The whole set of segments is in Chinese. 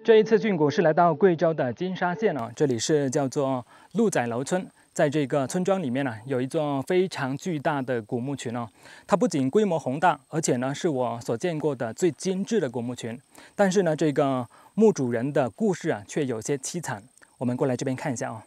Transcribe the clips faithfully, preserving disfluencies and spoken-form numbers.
这一次俊谷是来到贵州的金沙县哦，这里是叫做鹿仔楼村。在这个村庄里面呢，有一座非常巨大的古墓群哦。它不仅规模宏大，而且呢是我所见过的最精致的古墓群。但是呢，这个墓主人的故事啊，却有些凄惨。我们过来这边看一下哦。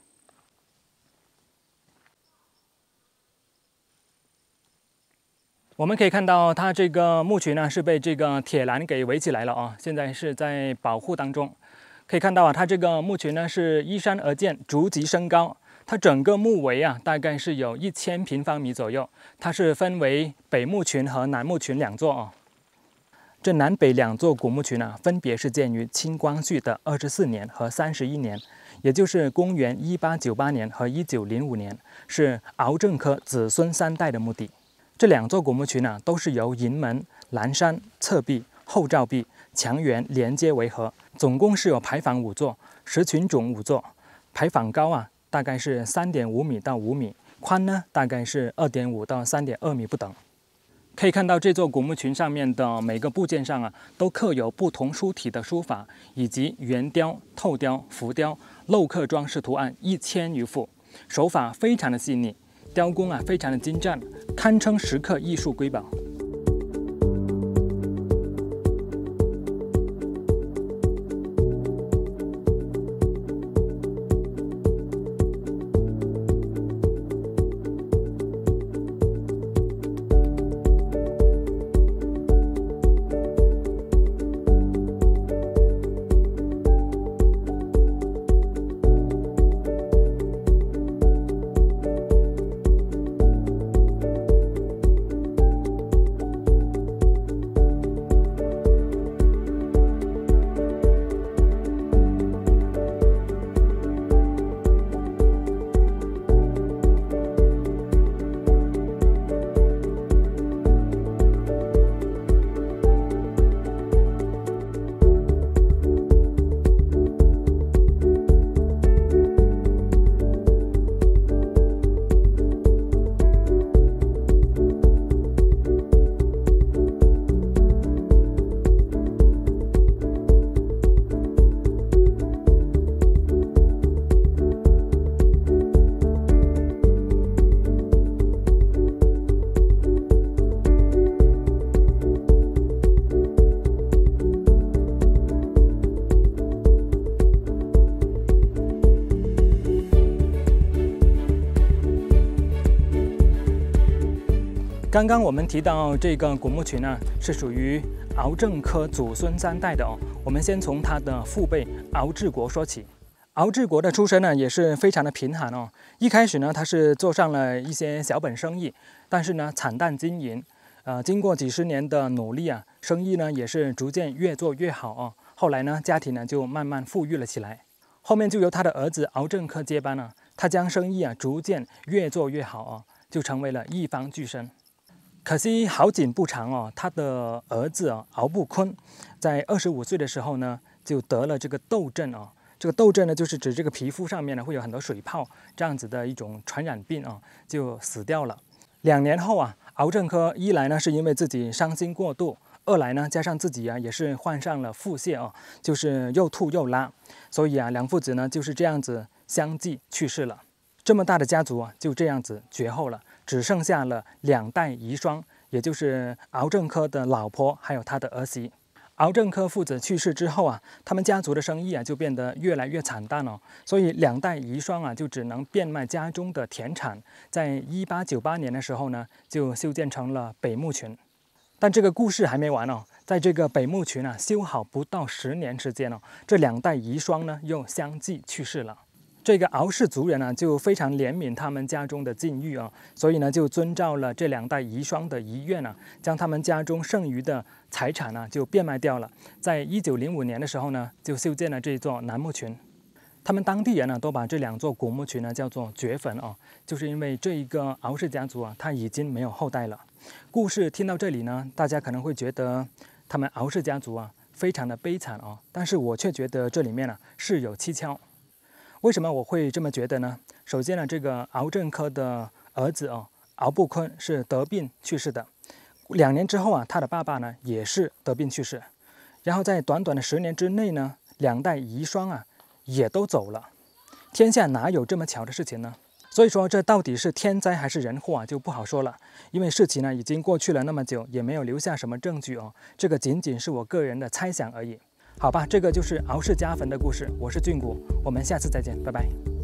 我们可以看到，它这个墓群呢是被这个铁栏给围起来了啊，现在是在保护当中。可以看到啊，它这个墓群呢是依山而建，逐级升高。它整个墓围啊大概是有一千平方米左右。它是分为北墓群和南墓群两座啊。这南北两座古墓群呢、啊，分别是建于清光绪的二十四年和三十一年，也就是公元一八九八年和一九零五年，是敖正科子孙三代的墓地。 这两座古墓群呢、啊，都是由营门、栏山、侧壁、后照壁、墙垣连接围合，总共是有牌坊五座，石群冢五座，牌坊高啊大概是三点五米到五米，宽呢大概是二点五到三点二米不等。可以看到这座古墓群上面的每个部件上啊，都刻有不同书体的书法，以及圆雕、透雕、浮雕、镂刻装饰图案一千余幅，手法非常的细腻。 雕工啊，非常的精湛，堪称石刻艺术瑰宝。刚刚我们提到这个古墓群呢、啊，是属于敖正科祖孙三代的哦。我们先从他的父辈敖治国说起。敖治国的出身呢，也是非常的贫寒哦。一开始呢，他是做上了一些小本生意，但是呢，惨淡经营。呃，经过几十年的努力啊，生意呢也是逐渐越做越好哦。后来呢，家庭呢就慢慢富裕了起来。后面就由他的儿子敖正科接班了，他将生意啊逐渐越做越好哦，就成为了一方巨绅。 可惜好景不长哦，他的儿子啊敖不坤，在二十五岁的时候呢，就得了这个痘症哦。这个痘症呢，就是指这个皮肤上面呢会有很多水泡这样子的一种传染病啊，就死掉了。两年后啊，敖正科一来呢是因为自己伤心过度，二来呢加上自己啊也是患上了腹泻哦，就是又吐又拉，所以啊两父子呢就是这样子相继去世了。这么大的家族啊，就这样子绝后了。 只剩下了两代遗孀，也就是敖正科的老婆，还有他的儿媳。敖正科父子去世之后啊，他们家族的生意啊就变得越来越惨淡哦。所以两代遗孀啊就只能变卖家中的田产，在一八九八年的时候呢，就修建成了北墓群。但这个故事还没完哦，在这个北墓群啊修好不到十年时间哦，这两代遗孀呢又相继去世了。 这个敖氏族人呢、啊，就非常怜悯他们家中的境遇啊，所以呢，就遵照了这两代遗孀的遗愿啊，将他们家中剩余的财产呢、啊，就变卖掉了。在一九零五年的时候呢，就修建了这座南墓群。他们当地人呢，都把这两座古墓群呢叫做绝坟哦，就是因为这一个敖氏家族啊，他已经没有后代了。故事听到这里呢，大家可能会觉得他们敖氏家族啊，非常的悲惨哦，但是我却觉得这里面呢、啊、是有蹊跷。为什么我会这么觉得呢？首先呢，这个敖正科的儿子哦，敖不坤是得病去世的。两年之后啊，他的爸爸呢也是得病去世。然后在短短的十年之内呢， 两代遗孀啊也都走了。天下哪有这么巧的事情呢？所以说，这到底是天灾还是人祸啊，就不好说了。因为事情呢已经过去了那么久，也没有留下什么证据哦。这个仅仅是我个人的猜想而已。好吧，这个就是敖氏家坟的故事。我是俊谷，我们下次再见，拜拜。